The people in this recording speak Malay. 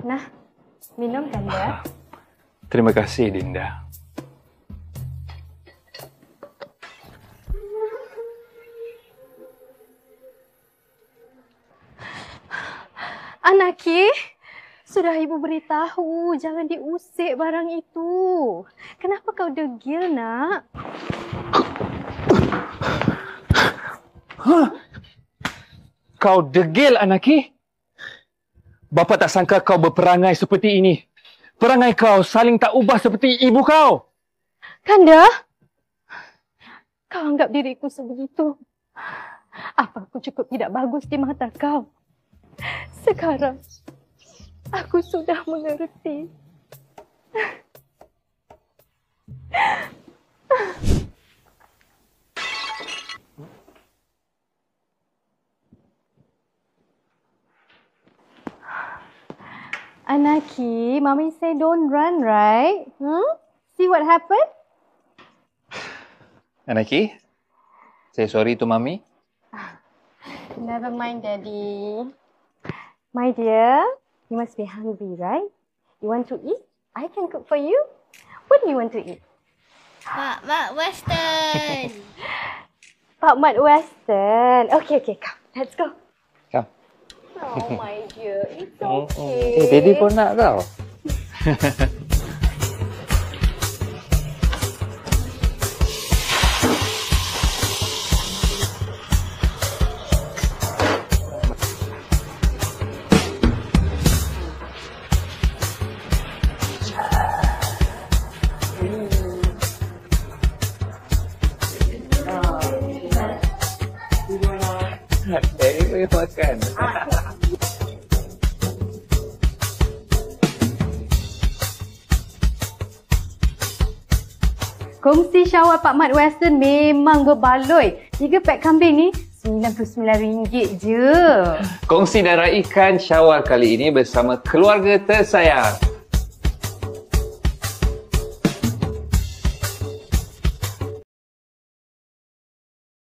Nah, minum Kanda. Terima kasih, Dinda. Anaki, sudah ibu beritahu jangan diusik barang itu. Kenapa kau degil, nak? Kau degil, Anaki? Bapa tak sangka kau berperangai seperti ini. Perangai kau saling tak ubah seperti ibu kau. Kanda, kau anggap diriku sebegitu. Apa aku cukup tidak bagus di mata kau? Sekarang, aku sudah mengerti. Anaki, Mommy say don't run, right? See what happened? Anaki, say sorry to Mami. Never mind, Daddy. My dear, you must be hungry, right? You want to eat? I can cook for you. What do you want to eat? Pak Mat Western. Pak Mat Western. Okay, come. Let's go. Come. Oh, my dear. It's okay. Daddy pun nak tau. Daddy boleh makan. Kongsi syawal Pak Mat Western memang berbaloi. 3 pack kambing ni RM99 je. Kongsi dan raikan syawal kali ini bersama keluarga tersayang.